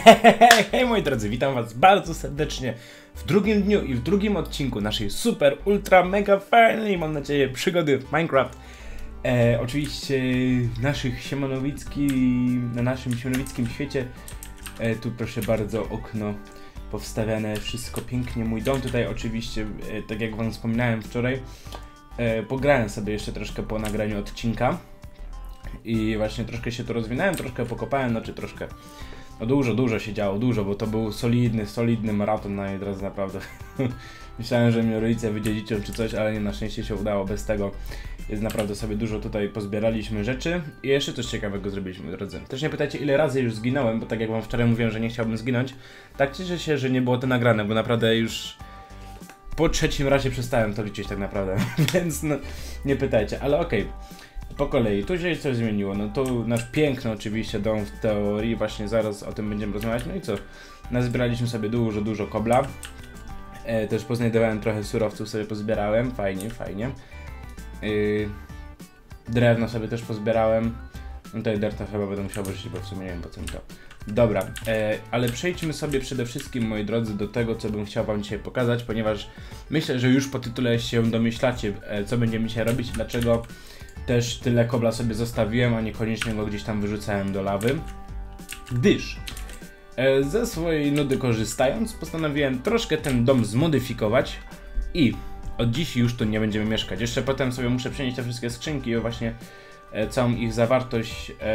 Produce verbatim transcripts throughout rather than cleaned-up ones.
Hej, hej moi drodzy, witam was bardzo serdecznie w drugim dniu i w drugim odcinku naszej super, ultra, mega fajnej, mam nadzieję, przygody w Minecraft. E, oczywiście w naszych siemanowickim, na naszym siemanowickim świecie. E, tu proszę bardzo, okno powstawiane, wszystko pięknie, mój dom tutaj oczywiście, e, tak jak wam wspominałem wczoraj, e, pograłem sobie jeszcze troszkę po nagraniu odcinka. I właśnie troszkę się tu rozwinąłem, troszkę pokopałem, znaczy troszkę, no dużo, dużo się działo, dużo, bo to był solidny, solidny maraton na drodze, naprawdę. Myślałem, że mnie rodzice wydziedziczą czy coś, ale nie, na szczęście się udało bez tego. Jest naprawdę sobie dużo tutaj pozbieraliśmy rzeczy i jeszcze coś ciekawego zrobiliśmy, drodzy. Też nie pytajcie, ile razy już zginąłem, bo tak jak wam wczoraj mówiłem, że nie chciałbym zginąć. Tak cieszę się, że nie było to nagrane, bo naprawdę już po trzecim razie przestałem to liczyć tak naprawdę, więc no, nie pytajcie, ale okej. Okay. Po kolei, tu się coś zmieniło, no tu nasz piękny oczywiście dom w teorii, właśnie zaraz o tym będziemy rozmawiać, no i co? Nazbieraliśmy sobie dużo, dużo kobla, e, też poznajdowałem trochę surowców, sobie pozbierałem, fajnie, fajnie. Yy, drewno sobie też pozbierałem, no tutaj derta chyba będę musiał wyrzucić, bo w sumie nie wiem po co mi to. Dobra, e, ale przejdźmy sobie przede wszystkim, moi drodzy, do tego, co bym chciał wam dzisiaj pokazać, ponieważ myślę, że już po tytule się domyślacie, e, co będziemy dzisiaj robić, dlaczego też tyle kobla sobie zostawiłem, a niekoniecznie go gdzieś tam wyrzucałem do lawy. Gdyż e, ze swojej nudy korzystając, postanowiłem troszkę ten dom zmodyfikować i od dziś już tu nie będziemy mieszkać. Jeszcze potem sobie muszę przenieść te wszystkie skrzynki i właśnie e, całą ich zawartość e,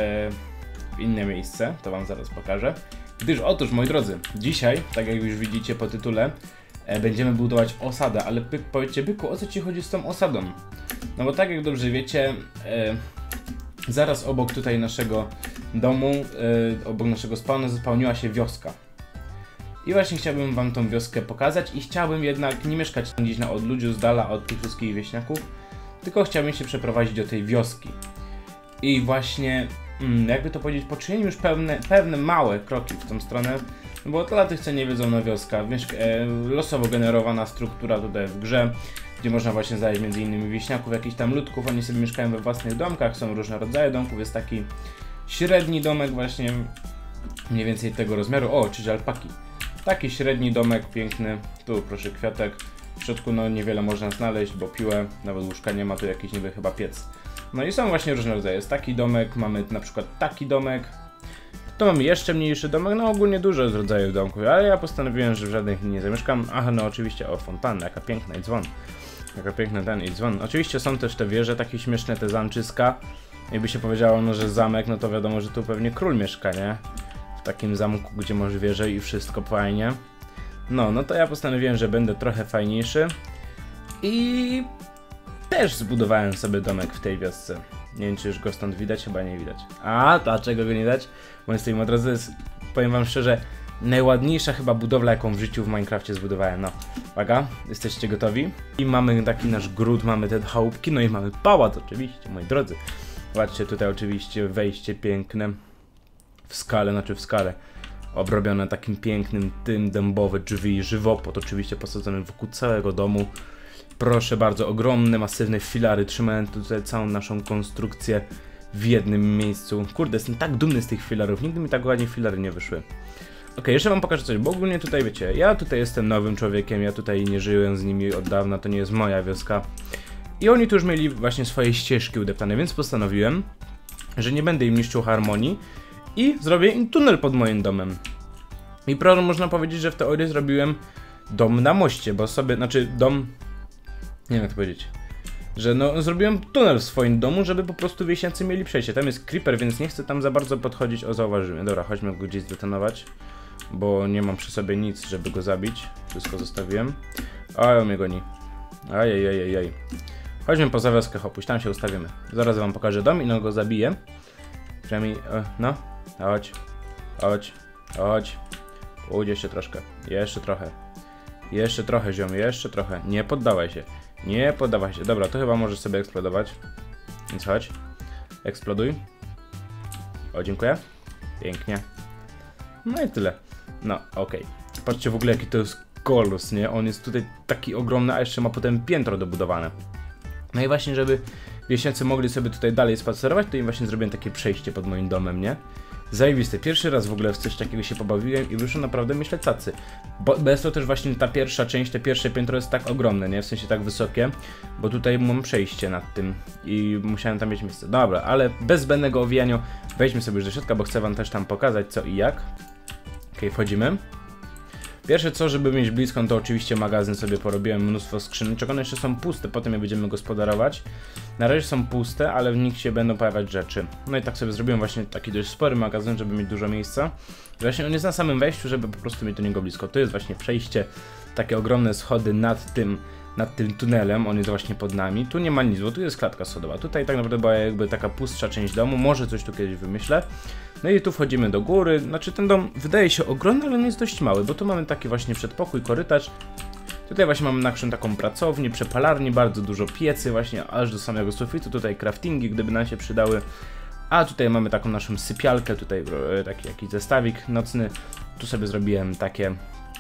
w inne miejsce, to wam zaraz pokażę. Gdyż otóż, moi drodzy, dzisiaj, tak jak już widzicie po tytule, e, będziemy budować osadę, ale by, powiedzcie, byku, o co ci chodzi z tą osadą? No bo tak jak dobrze wiecie, e, zaraz obok tutaj naszego domu, e, obok naszego spawnu zapełniła się wioska. I właśnie chciałbym wam tą wioskę pokazać i chciałbym jednak nie mieszkać gdzieś na odludziu, z dala od tych wszystkich wieśniaków, tylko chciałbym się przeprowadzić do tej wioski. I właśnie, mm, jakby to powiedzieć, poczyniłem już pewne, pewne małe kroki w tą stronę, no bo dla tych, co nie wiedzą, no wioska, e, losowo generowana struktura tutaj w grze, gdzie można właśnie znaleźć między innymi wieśniaków, jakichś tam ludków, oni sobie mieszkają we własnych domkach, są różne rodzaje domków, jest taki średni domek właśnie, mniej więcej tego rozmiaru, o, czyli alpaki. Taki średni domek, piękny, tu proszę kwiatek, w środku no niewiele można znaleźć, bo piłę, nawet łóżka nie ma, tu jakiś niby chyba piec. No i są właśnie różne rodzaje, jest taki domek, mamy na przykład taki domek, tu mamy jeszcze mniejszy domek, no ogólnie dużo jest rodzajów domków, ale ja postanowiłem, że w żadnych nie zamieszkam. Aha, no oczywiście, o, fontanna, jaka piękna i dzwon. Jaka piękna ten i dzwon. Oczywiście są też te wieże, takie śmieszne, te zamczyska. Jakby się powiedziało, no że zamek, no to wiadomo, że tu pewnie król mieszka, nie? W takim zamku, gdzie masz wieżę i wszystko fajnie. No, no to ja postanowiłem, że będę trochę fajniejszy. I też zbudowałem sobie domek w tej wiosce. Nie wiem, czy już go stąd widać, chyba nie widać. A, dlaczego go nie widać? Bo jest tej drodzy, jest, powiem wam szczerze, najładniejsza chyba budowla, jaką w życiu w Minecrafcie zbudowałem. No, uwaga, jesteście gotowi? I mamy taki nasz gród, mamy te chałupki, no i mamy pałac oczywiście, moi drodzy. Zobaczcie, tutaj oczywiście wejście piękne w skale, znaczy w skale, obrobione takim pięknym tym, dębowe drzwi, żywopłot oczywiście posadzony wokół całego domu. Proszę bardzo, ogromne, masywne filary trzymają tutaj całą naszą konstrukcję w jednym miejscu. Kurde, jestem tak dumny z tych filarów, nigdy mi tak ładnie filary nie wyszły. Ok, jeszcze wam pokażę coś, bo ogólnie tutaj wiecie, ja tutaj jestem nowym człowiekiem, ja tutaj nie żyłem z nimi od dawna, to nie jest moja wioska. I oni tu już mieli właśnie swoje ścieżki udeptane, więc postanowiłem, że nie będę im niszczył harmonii i zrobię im tunel pod moim domem. I prawda, można powiedzieć, że w teorii zrobiłem dom na moście, bo sobie, znaczy dom, nie wiem jak to powiedzieć, że no zrobiłem tunel w swoim domu, żeby po prostu wieśniacy mieli przejście. Tam jest creeper, więc nie chcę tam za bardzo podchodzić, o zauważyłem. Dobra, chodźmy go gdzieś zdetonować, bo nie mam przy sobie nic, żeby go zabić. Wszystko zostawiłem. Oj, on mnie goni. Ajajajajaj. Chodźmy poza wioskę, hopuś, tam się ustawimy. Zaraz wam pokażę dom i no go zabiję. Przynajmniej, no, chodź, chodź, chodź. Pójdź jeszcze troszkę, jeszcze trochę. Jeszcze trochę, ziom, jeszcze trochę. Nie poddawaj się. Nie poddawaj się. Dobra, to chyba możesz sobie eksplodować. Więc chodź. Eksploduj. O, dziękuję. Pięknie. No i tyle. No, okej. Okay. Patrzcie w ogóle, jaki to jest kolos, nie? On jest tutaj taki ogromny, a jeszcze ma potem piętro dobudowane. No i właśnie, żeby wieśniacy mogli sobie tutaj dalej spacerować, to im właśnie zrobiłem takie przejście pod moim domem, nie? Zajebiste. Pierwszy raz w ogóle w coś takiego się pobawiłem i wyszło naprawdę, myślę, cacy. Bo bez to też właśnie ta pierwsza część, te pierwsze piętro jest tak ogromne, nie? W sensie tak wysokie, bo tutaj mam przejście nad tym i musiałem tam mieć miejsce. Dobra, ale bez zbędnego owijania wejdźmy sobie już do środka, bo chcę wam też tam pokazać co i jak. Okej, wchodzimy. Pierwsze co, żeby mieć blisko, to oczywiście magazyn sobie porobiłem, mnóstwo skrzyneczek, one jeszcze są puste, potem je będziemy gospodarować. Na razie są puste, ale w nich się będą pojawiać rzeczy. No i tak sobie zrobiłem właśnie taki dość spory magazyn, żeby mieć dużo miejsca. Właśnie on jest na samym wejściu, żeby po prostu mieć do niego blisko. To jest właśnie przejście, takie ogromne schody nad tym, nad tym tunelem, on jest właśnie pod nami. Tu nie ma nic, bo tu jest klatka schodowa. Tutaj tak naprawdę była jakby taka pustsza część domu, może coś tu kiedyś wymyślę. No i tu wchodzimy do góry, znaczy ten dom wydaje się ogromny, ale on jest dość mały, bo tu mamy taki właśnie przedpokój, korytarz. Tutaj właśnie mamy naszą taką pracownię, przepalarnię, bardzo dużo piecy właśnie aż do samego sufitu, tutaj craftingi, gdyby nam się przydały. A tutaj mamy taką naszą sypialkę, tutaj taki jakiś zestawik nocny. Tu sobie zrobiłem takie,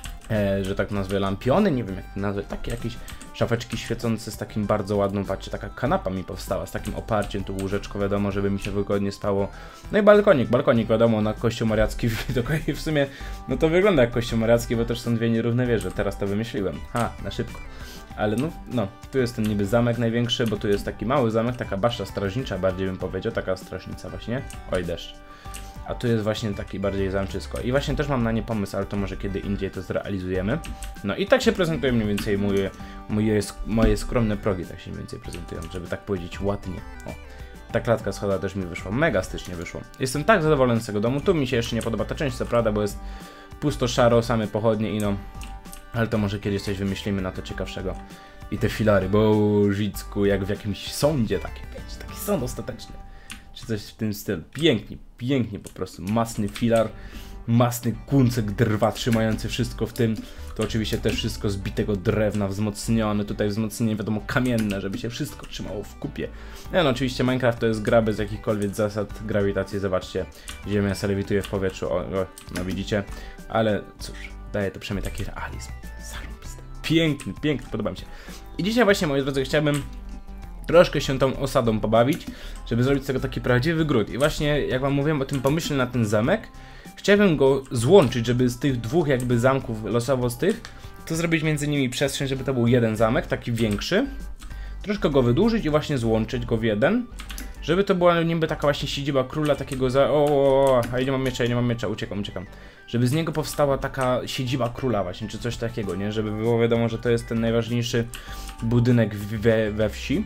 e, że tak nazwę, lampiony, nie wiem jak to nazwać, takie jakieś szafeczki świecące z takim bardzo ładną, patrzcie, taka kanapa mi powstała, z takim oparciem, tu łóżeczko wiadomo, żeby mi się wygodnie spało. No i balkonik, balkonik wiadomo, na kościół mariacki widok i w sumie, no to wygląda jak kościół mariacki, bo też są dwie nierówne wieże, teraz to wymyśliłem, ha, na szybko. Ale no, no, tu jest ten niby zamek największy, bo tu jest taki mały zamek, taka baszta strażnicza bardziej bym powiedział, taka strażnica właśnie, oj deszcz. A tu jest właśnie taki bardziej zamczysko. I właśnie też mam na nie pomysł, ale to może kiedy indziej to zrealizujemy. No i tak się prezentują mniej więcej moje, moje, moje skromne progi, tak się mniej więcej prezentują, żeby tak powiedzieć ładnie. O, ta klatka schodowa też mi wyszła, mega stycznie wyszło. Jestem tak zadowolony z tego domu, tu mi się jeszcze nie podoba ta część, co prawda, bo jest pusto szaro, same pochodnie i no. Ale to może kiedyś coś wymyślimy na to ciekawszego. I te filary, bo Żicku, jak w jakimś sądzie taki, wiecie, taki sąd ostateczny. Czy coś w tym stylu. Pięknie, pięknie po prostu. Masny filar, masny kuncek drwa trzymający wszystko w tym. To oczywiście też wszystko z bitego drewna, wzmocnione. Tutaj wzmocnienie wiadomo kamienne, żeby się wszystko trzymało w kupie. No, no oczywiście Minecraft to jest gra bez jakichkolwiek zasad grawitacji. Zobaczcie, ziemia se lewituje w powietrzu. O, o, no widzicie. Ale cóż, daje to przynajmniej taki realizm. Zarąbisty. Piękny, piękny, podoba mi się. I dzisiaj właśnie, moi drodzy, chciałbym troszkę się tą osadą pobawić, żeby zrobić z tego taki prawdziwy gród. I właśnie, jak wam mówiłem o tym pomyśle na ten zamek, chciałbym go złączyć, żeby z tych dwóch jakby zamków losowo z tych, to zrobić między nimi przestrzeń, żeby to był jeden zamek, taki większy. Troszkę go wydłużyć i właśnie złączyć go w jeden, żeby to była niby taka właśnie siedziba króla, takiego za... O, o, o, a ja nie mam miecza, ja nie mam miecza, uciekam, uciekam. Żeby z niego powstała taka siedziba króla właśnie, czy coś takiego, nie? Żeby było wiadomo, że to jest ten najważniejszy budynek we, we wsi.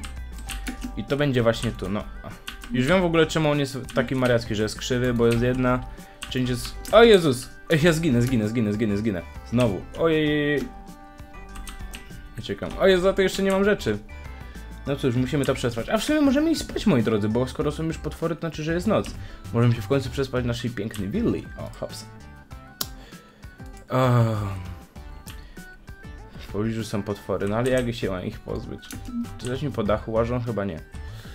I to będzie właśnie tu, no. Już wiem w ogóle czemu on jest taki mariacki, że jest krzywy, bo jest jedna część jest... O Jezus! Ej, ja zginę, zginę, zginę, zginę, zginę. Znowu. Ojej. Uciekam. O Jezu, za to jeszcze nie mam rzeczy. No cóż, musimy to przetrwać. A w sumie możemy iść spać, moi drodzy, bo skoro są już potwory, to znaczy, że jest noc. Możemy się w końcu przespać w naszej pięknej willi. O, hops. O. W pobliżu są potwory, no ale jak się mam ich pozbyć? Czy coś mi po dachu łażą? Chyba nie. Yy.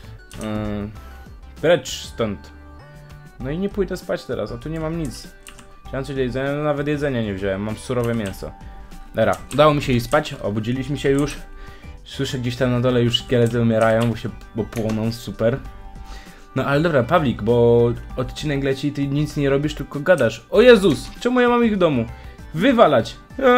Precz stąd. No i nie pójdę spać teraz, a tu nie mam nic. Chciałem coś do jedzenia, no nawet jedzenia nie wziąłem, mam surowe mięso. Dobra, udało mi się iść spać, obudziliśmy się już. Słyszę gdzieś tam na dole już szkielety umierają, bo się bo płoną, super. No ale dobra, Pawlik, bo odcinek leci i ty nic nie robisz, tylko gadasz. O Jezus, czemu ja mam ich w domu? Wywalać!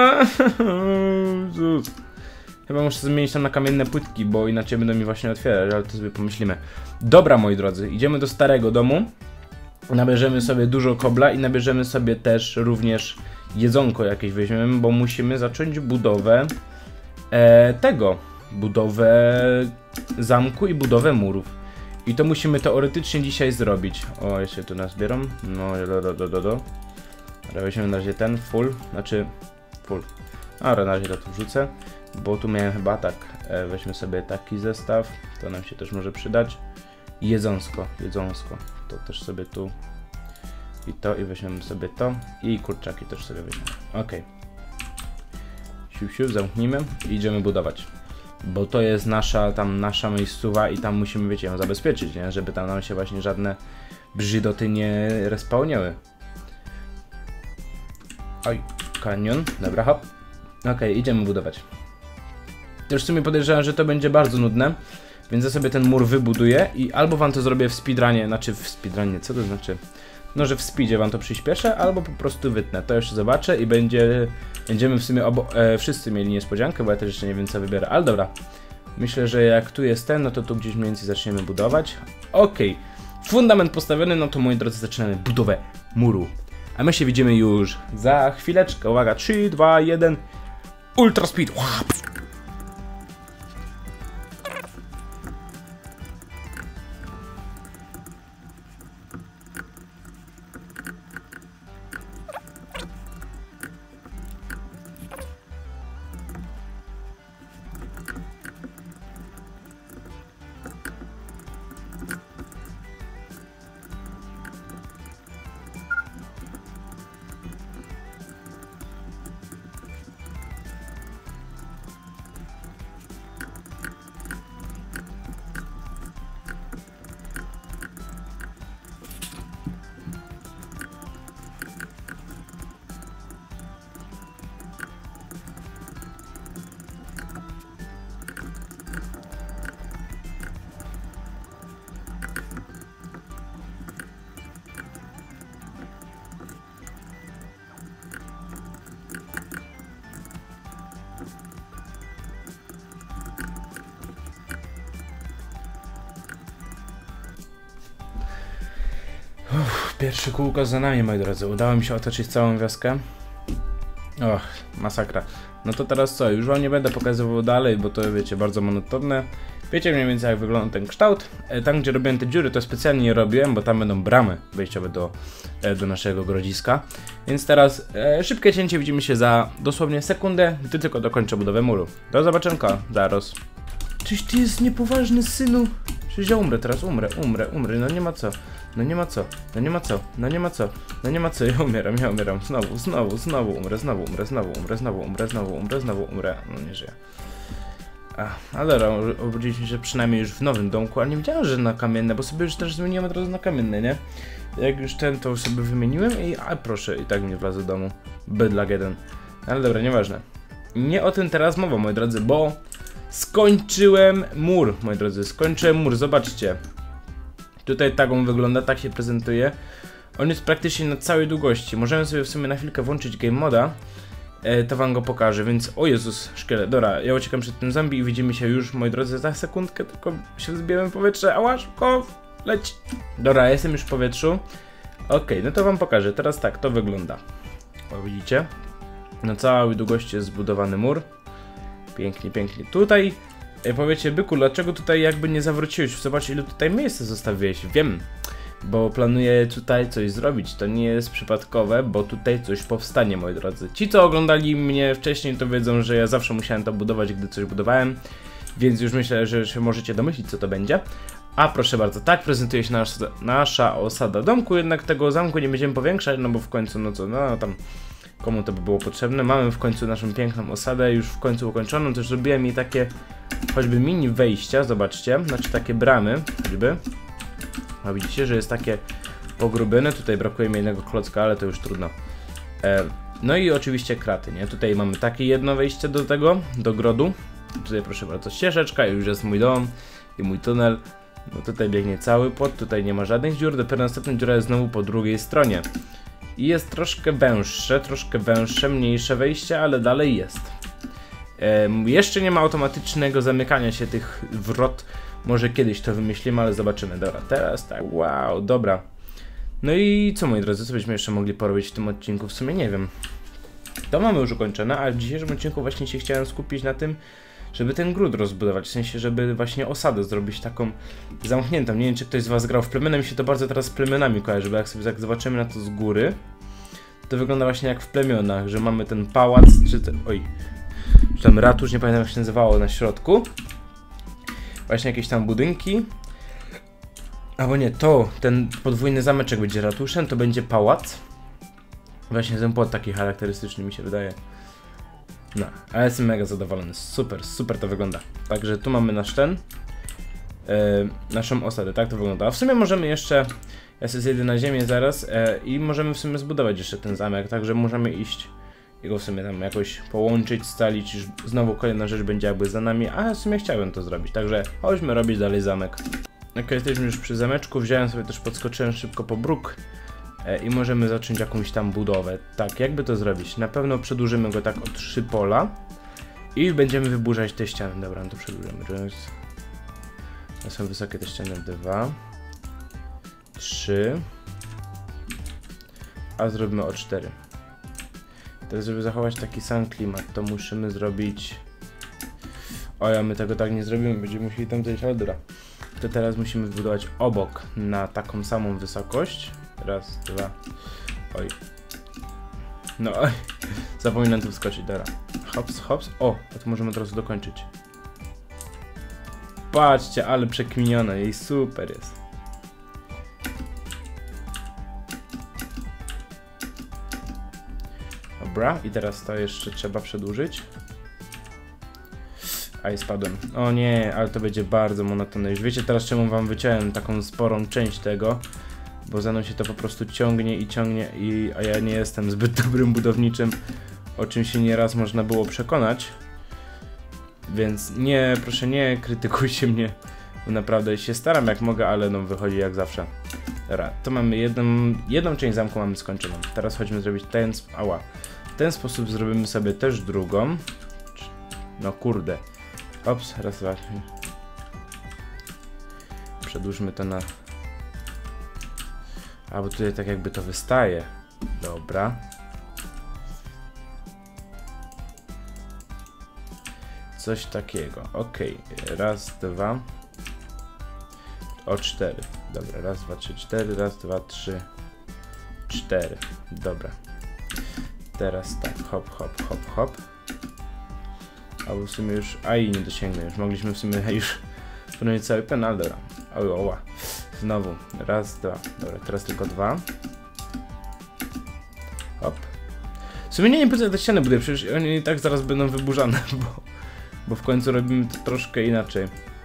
Jezus. Chyba muszę zmienić tam na kamienne płytki, bo inaczej będą mi właśnie otwierać, ale to sobie pomyślimy. Dobra, moi drodzy, idziemy do starego domu. Nabierzemy sobie dużo kobla i nabierzemy sobie też również jedzonko jakieś weźmiemy, bo musimy zacząć budowę e, tego. Budowę zamku i budowę murów. I to musimy teoretycznie dzisiaj zrobić. O, jeszcze tu nas zbieram. No, do, do, do, do, do. Dobra, weźmiemy na razie ten full, znaczy full. A na razie to tu wrzucę, bo tu miałem chyba tak. E, weźmy sobie taki zestaw, to nam się też może przydać. Jedzonsko, jedzonsko. To też sobie tu. I to, i weźmiemy sobie to. I kurczaki też sobie weźmiemy. Ok. Siu, siu, zamknijmy i idziemy budować. Bo to jest nasza, tam nasza miejscowa i tam musimy, wiecie, ją zabezpieczyć, nie? Żeby tam nam się właśnie żadne brzydoty nie respawniały. Oj, kanion, dobra, hop. Okej, okay, idziemy budować. Też w sumie podejrzewam, że to będzie bardzo nudne, więc ja sobie ten mur wybuduję i albo wam to zrobię w speedrunie, znaczy w speedrunie, co to znaczy? no że w speedzie wam to przyspieszę, albo po prostu wytnę. To jeszcze zobaczę i będzie, będziemy w sumie obo, e, wszyscy mieli niespodziankę, bo ja też jeszcze nie wiem co wybiorę, ale dobra. Myślę, że jak tu jest ten, no to tu gdzieś mniej więcej zaczniemy budować. Okej, okay. Fundament postawiony, no to moi drodzy zaczynamy budowę muru. A my się widzimy już za chwileczkę. Uwaga, trzy, dwa, jeden. Ultra speed. Uff, pierwsze kółko za nami, moi drodzy. Udało mi się otoczyć całą wioskę. Och, masakra. No to teraz co? Już wam nie będę pokazywał dalej, bo to wiecie, bardzo monotonne. Wiecie mniej więcej jak wygląda ten kształt. Tam gdzie robiłem te dziury to specjalnie nie robiłem, bo tam będą bramy wejściowe do, do naszego grodziska. Więc teraz e, szybkie cięcie, widzimy się za dosłownie sekundę, gdy tylko dokończę budowę muru. Do zobaczenia, zaraz. Czyś ty jest niepoważny, synu? Czyś ja umrę teraz, umrę, umrę, umrę, no nie ma co. No nie ma co, no nie ma co, no nie ma co, no nie ma co, ja umieram, ja umieram, znowu, znowu, znowu umrę, znowu umrę, znowu umrę, znowu umrę, znowu umrę, znowu umrę, no nie żyję. Ach, ale dobra, obudziliśmy się przynajmniej już w nowym domku, ale nie wiedziałem, że na kamienne, bo sobie już też zmieniłem od razu na kamienne, nie? Jak już ten, to sobie wymieniłem i, a proszę, i tak mnie wlazł do domu, bydlak jeden. Ale dobra, nieważne. Nie o tym teraz mowa, moi drodzy, bo skończyłem mur, moi drodzy, skończyłem mur, zobaczcie. Tutaj tak on wygląda, tak się prezentuje. On jest praktycznie na całej długości. Możemy sobie w sumie na chwilkę włączyć game moda. E, to wam go pokażę, więc o Jezus, szkielet. Dobra, ja uciekam przed tym zombie i widzimy się już, moi drodzy, za sekundkę, tylko się zbijemy w powietrze. Ała, szybko, leć. Dobra, ja jestem już w powietrzu. Okej, okay, no to wam pokażę. Teraz tak, to wygląda. O, widzicie? Na całej długości jest zbudowany mur. Pięknie, pięknie. Tutaj e, powiecie, byku, dlaczego tutaj jakby nie zawróciłeś? Zobacz, ile tutaj miejsca zostawiłeś. Wiem, bo planuję tutaj coś zrobić. To nie jest przypadkowe, bo tutaj coś powstanie, moi drodzy. Ci, co oglądali mnie wcześniej, to wiedzą, że ja zawsze musiałem to budować, gdy coś budowałem. Więc już myślę, że się możecie domyślić, co to będzie. A proszę bardzo, tak prezentuje się nasza, nasza osada domku, jednak tego zamku nie będziemy powiększać, no bo w końcu, no co, no tam... Komu to by było potrzebne? Mamy w końcu naszą piękną osadę, już w końcu ukończoną. Też zrobiłem jej takie choćby mini wejścia, zobaczcie, znaczy takie bramy, choćby. A widzicie, że jest takie pogrubione. Tutaj brakuje mi jednego klocka, ale to już trudno. E, no i oczywiście kraty, nie? Tutaj mamy takie jedno wejście do tego, do grodu. Tutaj proszę bardzo ścieżeczka i już jest mój dom i mój tunel. No tutaj biegnie cały płot, tutaj nie ma żadnych dziur. Dopiero następna dziura jest znowu po drugiej stronie. I jest troszkę węższe, troszkę węższe, mniejsze wejście, ale dalej jest. Ehm, jeszcze nie ma automatycznego zamykania się tych wrot. Może kiedyś to wymyślimy, ale zobaczymy. Dobra, teraz tak. Wow, dobra. No i co, moi drodzy, co byśmy jeszcze mogli porobić w tym odcinku? W sumie nie wiem. To mamy już ukończone, a w dzisiejszym odcinku właśnie się chciałem skupić na tym, żeby ten gród rozbudować, w sensie, żeby właśnie osadę zrobić taką zamkniętą. Nie wiem, czy ktoś z was grał w plemiona, mi się to bardzo teraz z plemionami kojarzy, bo jak sobie tak zobaczymy na to z góry, to wygląda właśnie jak w plemionach, że mamy ten pałac, czy ten, oj, czy tam ratusz, nie pamiętam jak się nazywało, na środku. Właśnie jakieś tam budynki. Albo nie, to, ten podwójny zameczek będzie ratuszem, to będzie pałac. Właśnie ten płot taki charakterystyczny mi się wydaje. No, ale jestem mega zadowolony, super, super to wygląda. Także tu mamy nasz ten, yy, naszą osadę, tak to wygląda. A w sumie możemy jeszcze, ja sobie zjedę na ziemię zaraz yy, i możemy w sumie zbudować jeszcze ten zamek, także możemy iść i go w sumie tam jakoś połączyć, scalić, już znowu kolejna rzecz będzie jakby za nami, a w sumie chciałem to zrobić, także chodźmy robić dalej zamek. Ok, jesteśmy już przy zameczku, wziąłem sobie też, podskoczyłem szybko po bruk, e, i możemy zacząć jakąś tam budowę. Tak, jakby to zrobić? Na pewno przedłużymy go tak o trzy pola i będziemy wyburzać te ściany. Dobra, no to przedłużymy. To są wysokie te ściany. dwa, trzy, a zrobimy o cztery. Teraz, żeby zachować taki sam klimat, to musimy zrobić... O ja, my tego tak nie zrobimy, będziemy musieli tam zejść, ale dobra. To teraz musimy wybudować obok na taką samą wysokość. Raz, dwa, oj. No oj, zapominam tu wskoczyć, dobra. Hops, hops, o, a to możemy od razu dokończyć. Patrzcie, ale przekminione, jej super jest. Dobra, i teraz to jeszcze trzeba przedłużyć. Aj, spadłem. O nie, ale to będzie bardzo monotonne. Już wiecie teraz, czemu wam wyciąłem taką sporą część tego, bo za mną się to po prostu ciągnie i ciągnie, i, a ja nie jestem zbyt dobrym budowniczym, o czym się nieraz można było przekonać. Więc nie, proszę nie krytykujcie mnie, bo naprawdę się staram jak mogę, ale no wychodzi jak zawsze. Dobra, to mamy jedną, jedną część zamku mamy skończoną. Teraz chodźmy zrobić ten, ała. W ten sposób zrobimy sobie też drugą. No kurde. Ops, raz, dwa. Przedłużmy to na... A, bo tutaj tak jakby to wystaje. Dobra. Coś takiego. Ok. Raz, dwa. O cztery. Dobra, raz, dwa, trzy, cztery. Raz, dwa, trzy, cztery. Dobra. Teraz tak. Hop, hop, hop, hop. Albo w sumie już... A i nie dosięgnę. Już mogliśmy w sumie już pełnić cały pen, ale dobra. O, oła. Znowu. Raz, dwa. Dobra, teraz tylko dwa. Hop. W sumie nie, nie po co te ściany buduję, przecież oni i tak zaraz będą wyburzane, bo, bo w końcu robimy to troszkę inaczej.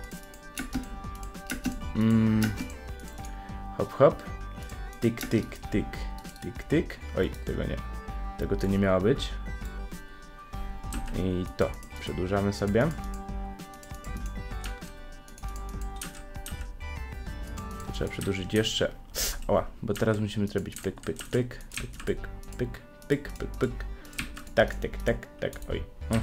Mm. Hop, hop. Tik, tik, tik. Tik, tik. Oj, tego nie. Tego to nie miało być. I to. Przedłużamy sobie. To trzeba przedłużyć jeszcze. Oła, bo teraz musimy zrobić pyk, pyk, pyk, pyk, pyk, pyk, pyk, pyk, pyk. Tak, tak, tak, tak, oj.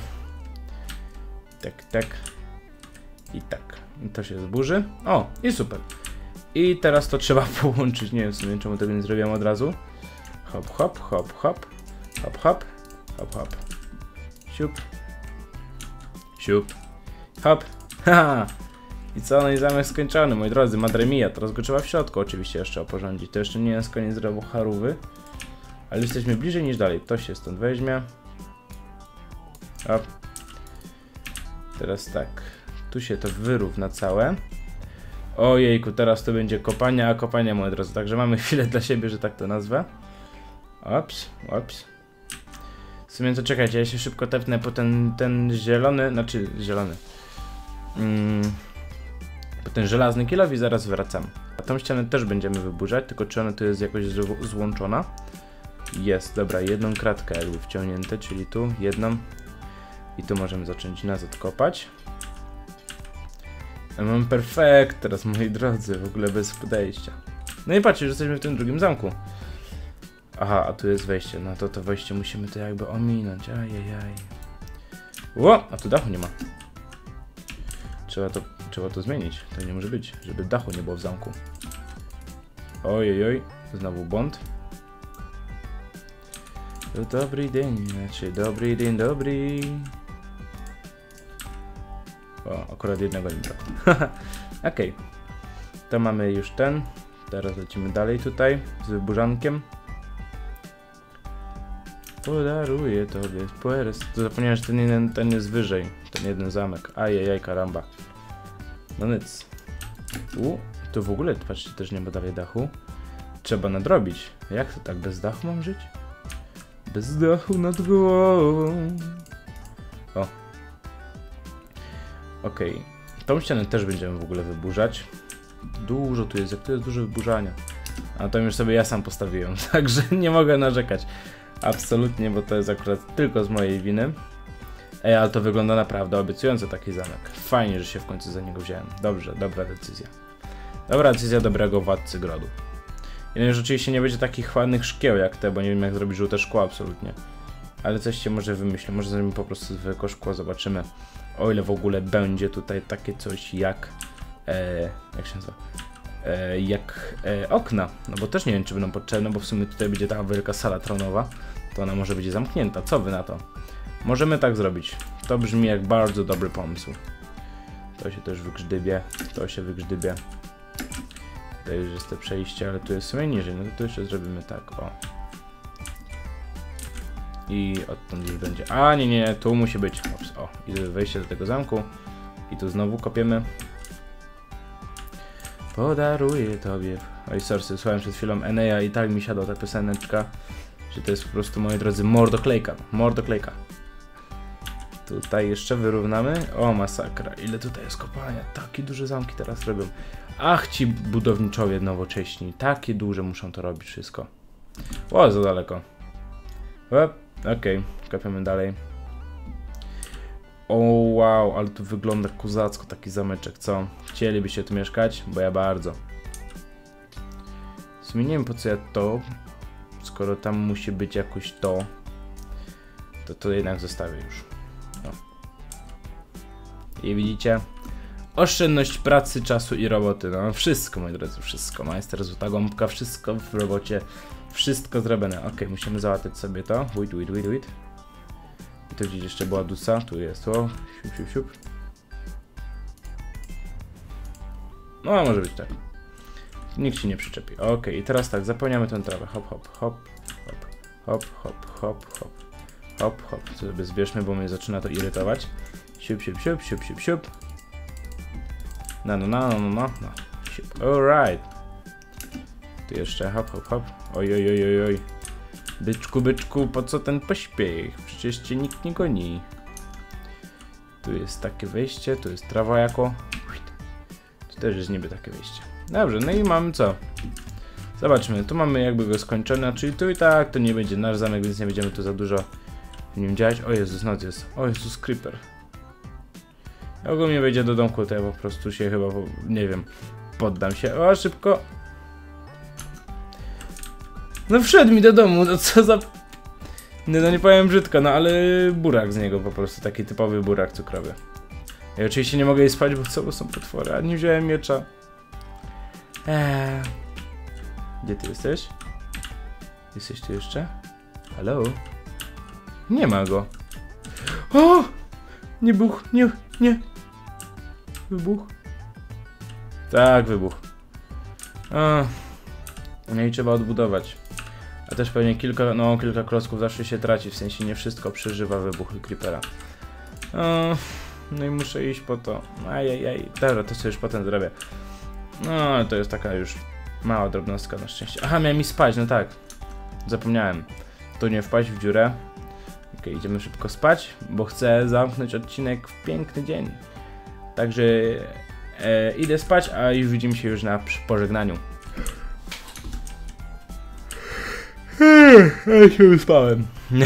Tak, tak. I tak. I to się zburzy. O, i super. I teraz to trzeba połączyć. Nie wiem w sumie, czemu tego nie zrobiłem od razu. Hop, hop, hop, hop. Hop, hop. Hop, hop. Siup. Siup. Hop. Haha. I co? No i zamek skończony, moi drodzy. Madre mia. Teraz go trzeba w środku oczywiście jeszcze oporządzić. To jeszcze nie jest koniec Harówy. Ale jesteśmy bliżej niż dalej. To się stąd weźmie. Hop. Teraz tak. Tu się to wyrówna całe. Ojejku, teraz to będzie kopania, a kopania, moi drodzy. Także mamy chwilę dla siebie, że tak to nazwę. Ops, ops. W sumie to czekajcie, ja się szybko tepnę po ten, ten zielony, znaczy zielony. Mm, po ten żelazny kilow i zaraz wracam. A tą ścianę też będziemy wyburzać, tylko czy ona tu jest jakoś złączona? Jest, dobra, jedną kratkę jakby wciągnięte, czyli tu jedną. I tu możemy zacząć nazad kopać. Ja mam perfekt teraz, moi drodzy, w ogóle bez podejścia. No i patrzcie, że jesteśmy w tym drugim zamku. Aha, a tu jest wejście, no to to wejście musimy to jakby ominąć, ajajaj. Ło, a tu dachu nie ma. Trzeba to, trzeba to zmienić, to nie może być, żeby dachu nie było w zamku. Ojej, znowu błąd. To dobry dzień, znaczy dobry dzień, dobry. O, akurat jednego nie brakło. Okej. Okay. To mamy już ten. Teraz lecimy dalej tutaj z wyburzankiem. Podaruję tobie pueres. To zapomniałem, że ten jeden, ten jest wyżej. Ten jeden zamek. Ajajaj, karamba. No nic. U, tu w ogóle, patrzcie, też nie ma dalej dachu. Trzeba nadrobić. Jak to tak bez dachu mam żyć? Bez dachu nad głową. O. Okej. Okay. Tą ścianę też będziemy w ogóle wyburzać. Dużo tu jest, jak to jest dużo wyburzania. A to już sobie ja sam postawiłem, także nie mogę narzekać. Absolutnie, bo to jest akurat tylko z mojej winy. Ej, ale to wygląda naprawdę obiecująco, taki zamek. Fajnie, że się w końcu za niego wziąłem. Dobrze, dobra decyzja. Dobra decyzja dobrego władcy grodu. Ile że oczywiście nie będzie takich ładnych szkieł jak te, bo nie wiem jak zrobić żółte szkło absolutnie. Ale coś się może wymyślę, może zrobimy po prostu zwykłe szkło, zobaczymy. O ile w ogóle będzie tutaj takie coś jak... E, jak się nazywa? E, jak e, okna, no bo też nie wiem czy będą potrzebne, bo w sumie tutaj będzie taka wielka sala tronowa. To ona może będzie zamknięta, co wy na to? Możemy tak zrobić. To brzmi jak bardzo dobry pomysł. To się też wygrzdybie, to się wygrzdybie. Tutaj już jest to przejście, ale tu jest w sumie niżej, no to tu jeszcze zrobimy tak, o. I odtąd już będzie, a nie, nie, tu musi być, Ops, o, i wejście do tego zamku. I tu znowu kopiemy. Podaruję tobie. Oj, sorry, słuchałem przed chwilą Eneja i tak mi siadła ta pioseneczka, że to jest po prostu, moi drodzy, mordoklejka, mordoklejka. Tutaj jeszcze wyrównamy. O, masakra. Ile tutaj jest kopalnia. Takie duże zamki teraz robią. Ach, ci budowniczowie nowocześni. Takie duże muszą to robić wszystko. O, za daleko. Okej, okay. Kopiemy dalej. O, wow, ale tu wygląda kozacko taki zameczek, co? Chcielibyście tu mieszkać? Bo ja bardzo. W sumie nie wiem po co ja to, skoro tam musi być jakoś to, to to jednak zostawię już. No. I widzicie? Oszczędność pracy, czasu i roboty. No wszystko, moi drodzy, wszystko. Majster, złota gąbka, wszystko w robocie. Wszystko zrobione. Ok, musimy załatwić sobie to. Wait, wait, wait, wait. I tu gdzieś jeszcze była dusa. Tu jest to. Siup, siup, siup. No, a może być tak. Nikt się nie przyczepi. Ok, i teraz tak, zapełniamy tę trawę. Hop, hop, hop, hop, hop, hop, hop, hop, hop, hop. To sobie zbierzmy, bo mnie zaczyna to irytować. Siup, siup, siup, siup, siup, siup. No, no, no, no, no, no. Siup. Alright. Tu jeszcze, hop, hop, hop. Oj, oj, oj, oj, oj. Byczku, byczku, po co ten pośpiech? Przecież cię nikt nie goni. Tu jest takie wejście, tu jest trawa jako. Tu też jest niby takie wejście. Dobrze, no i mamy co? Zobaczmy, tu mamy jakby go skończone, czyli tu i tak to nie będzie nasz zamek, więc nie będziemy tu za dużo w nim działać. O Jezus, noc jest. O Jezus, creeper. Jak ogólnie wejdzie do domku, to ja po prostu się chyba, nie wiem, poddam się. O, szybko. No wszedł mi do domu, no co za... No, no nie powiem brzydko, no ale burak z niego po prostu, taki typowy burak cukrowy. Ja oczywiście nie mogę jej spać, bo co, bo są potwory, a nie wziąłem miecza. Eee. Gdzie ty jesteś? Jesteś tu jeszcze? Halo? Nie ma go. O! Nie buch, nie, nie. Wybuch. Tak, wybuch. O. No i trzeba odbudować. A też pewnie kilka, no kilka klocków zawsze się traci, w sensie nie wszystko przeżywa wybuchy creepera. O. No i muszę iść po to. Ajajaj. Dobra, to sobie już potem zrobię. No, to jest taka już mała drobnostka na szczęście. Aha, miałem mi spać, no tak. Zapomniałem. Tu nie wpaść w dziurę. Ok, idziemy szybko spać, bo chcę zamknąć odcinek w piękny dzień. Także e, idę spać, a już widzimy się już na pożegnaniu. Ja się wyspałem.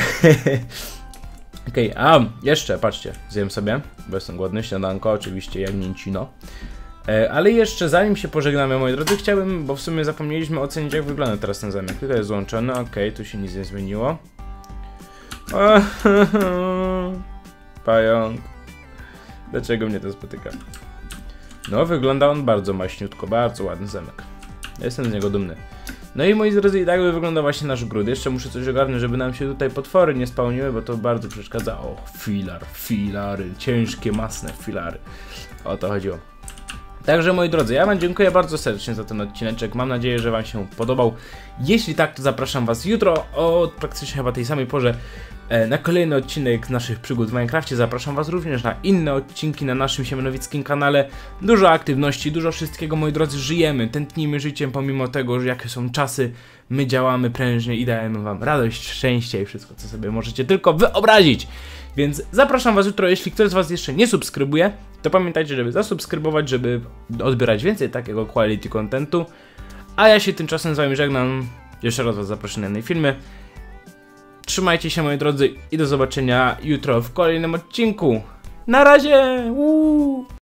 Okej, okay, a jeszcze, patrzcie, zjem sobie, bo jestem głodny, śniadanko, oczywiście jagnięcino. E, ale jeszcze zanim się pożegnamy, moi drodzy, chciałbym, bo w sumie zapomnieliśmy ocenić, jak wygląda teraz ten zamek. Tutaj jest złączony, okej, okay, tu się nic nie zmieniło. Pająk. Dlaczego mnie to spotyka? No, wygląda on bardzo maśniutko, bardzo ładny zamek. Jestem z niego dumny. No i moi drodzy, i tak by wygląda właśnie nasz gród. Jeszcze muszę coś ogarnąć, żeby nam się tutaj potwory nie spełniły, bo to bardzo przeszkadza. O, filar, filary, ciężkie, masne filary. O to chodziło. Także moi drodzy, ja wam dziękuję bardzo serdecznie za ten odcineczek. Mam nadzieję, że wam się podobał. Jeśli tak, to zapraszam was jutro o praktycznie chyba tej samej porze na kolejny odcinek naszych przygód w Minecrafcie. Zapraszam was również na inne odcinki na naszym siemianowickim kanale. Dużo aktywności, dużo wszystkiego, moi drodzy. Żyjemy, tętnimy życiem pomimo tego, że jakie są czasy. My działamy prężnie i dajemy wam radość, szczęście i wszystko, co sobie możecie tylko wyobrazić. Więc zapraszam was jutro, jeśli ktoś z was jeszcze nie subskrybuje, to pamiętajcie, żeby zasubskrybować, żeby odbierać więcej takiego quality contentu. A ja się tymczasem z wami żegnam. Jeszcze raz was zapraszam na inne filmy. Trzymajcie się, moi drodzy, i do zobaczenia jutro w kolejnym odcinku. Na razie! Uuu.